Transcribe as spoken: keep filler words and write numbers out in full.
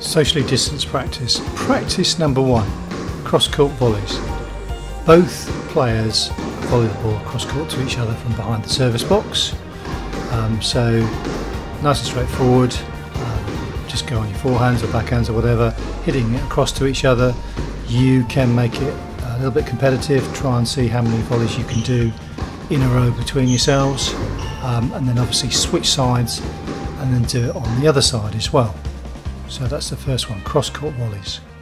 Socially distanced practice. Practice number one, cross-court volleys. Both players volley the ball cross-court to each other from behind the service box. Um, so nice and straightforward. Um, just go on your forehands or backhands or whatever, hitting it across to each other. You can make it a little bit competitive, try and see how many volleys you can do in a row between yourselves, um, and then obviously switch sides and then do it on the other side as well. So that's the first one, cross-court volleys.